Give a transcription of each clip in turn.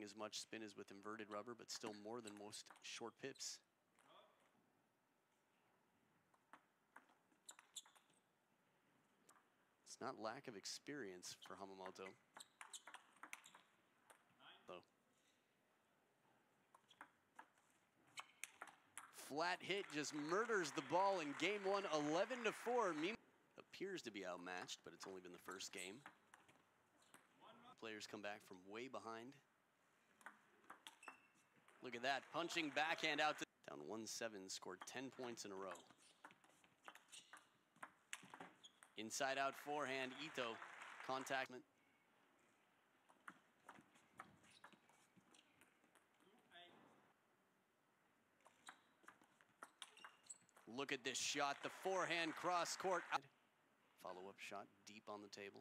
as much spin as with inverted rubber, but still more than most short pips. It's not lack of experience for Hamamoto, though. Flat hit just murders the ball in game one, 11-4. Mima appears to be outmatched, but it's only been the first game. Players come back from way behind. Look at that, punching backhand out to down 1-7, scored 10 points in a row. Inside out forehand, Ito, contact. Look at this shot, the forehand cross court. Follow-up shot deep on the table.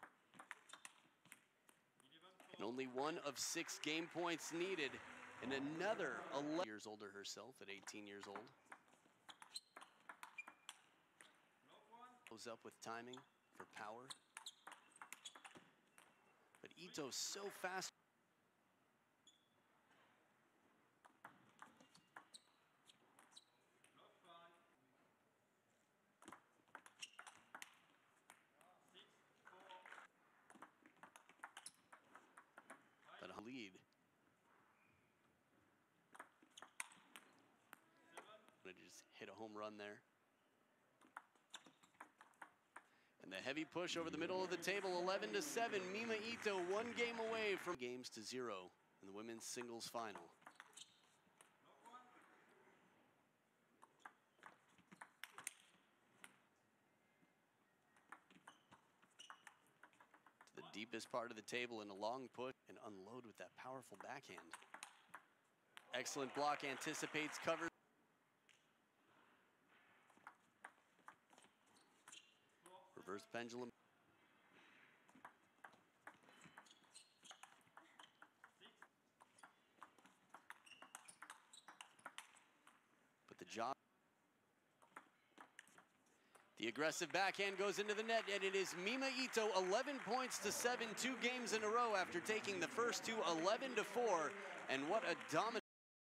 And only 1 of 6 game points needed. And another 11 years older herself at 18 years old. Goes up with timing for power. But Ito's so fast. But a lead. Gonna just hit a home run there. And the heavy push over the middle of the table, 11-7. Mima Ito 1 game away from games to 0 in the women's singles final. To the deepest part of the table in a long push and unload with that powerful backhand. Excellent block, anticipates, covers. Reverse pendulum. But the job. The aggressive backhand goes into the net, and it is Mima Ito, 11 points to 7, 2 games in a row after taking the first two, 11-4. And what a dominant.